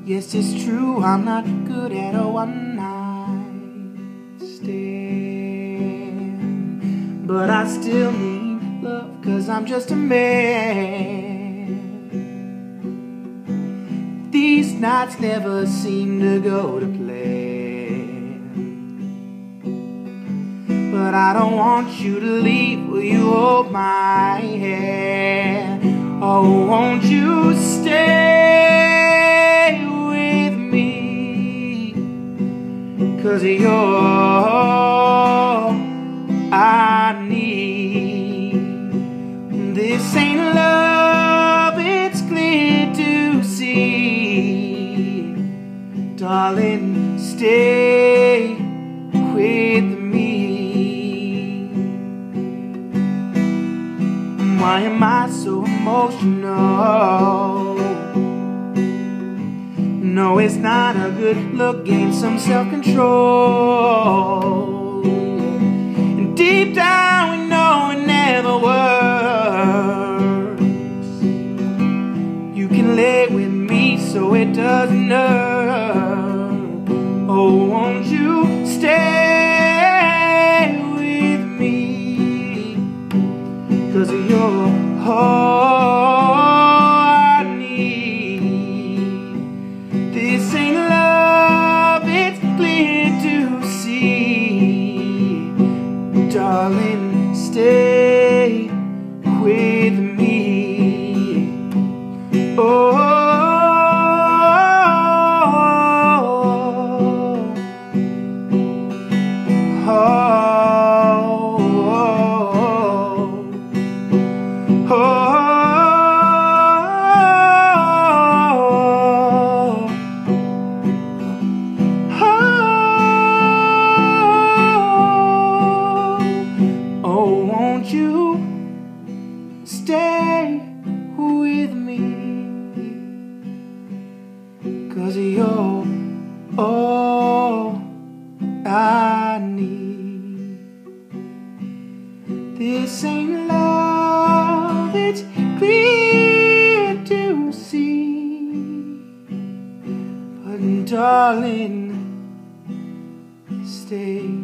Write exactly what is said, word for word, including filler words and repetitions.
Yes, it's true, I'm not good at a one-night stand, but I still need love, 'cause I'm just a man. These nights never seem to go to plan, but I don't want you to leave. Will you hold my hand? Oh, won't you stay with me? 'Cause you're all I need. This ain't love, it's clear to see. Darling, stay with me. Why am I so emotional? No, it's not a good look, gain some self-control. And deep down we know it never works. You can lay with me so it doesn't hurt. Oh, won't you stay with me? 'Cause you're all I need. This ain't love, it's clear to see. Darling, stay with me. Oh, oh, oh, oh. Oh, won't you stay with me? 'Cause you're all I need. This ain't love, it's clear to see. But darling, stay